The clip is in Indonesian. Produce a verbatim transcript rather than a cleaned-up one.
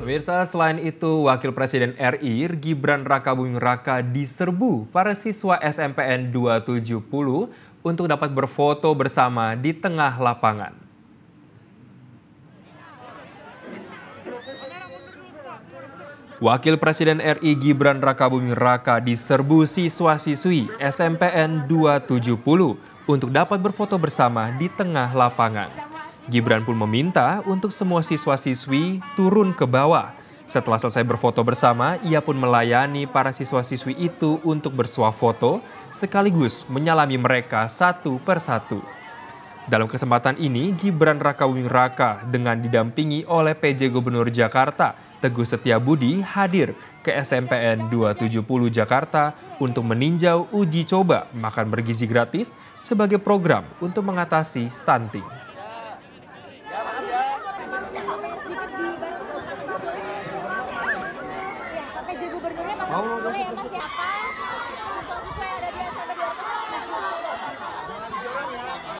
Pemirsa, selain itu, Wakil Presiden R I Gibran Rakabuming Raka diserbu para siswa S M P N dua tujuh nol untuk dapat berfoto bersama di tengah lapangan. Wakil Presiden R I Gibran Rakabuming Raka diserbu siswa-siswi S M P N dua tujuh nol untuk dapat berfoto bersama di tengah lapangan. Gibran pun meminta untuk semua siswa-siswi turun ke bawah. Setelah selesai berfoto bersama, ia pun melayani para siswa-siswi itu untuk bersuah foto sekaligus menyalami mereka satu persatu. Dalam kesempatan ini, Gibran Rakabuming Raka dengan didampingi oleh P J Gubernur Jakarta, Teguh Setiabudi, hadir ke S M P N dua tujuh nol Jakarta untuk meninjau uji coba makan bergizi gratis sebagai program untuk mengatasi stunting. P J Gubernurnya Bapak boleh ya Mas ya?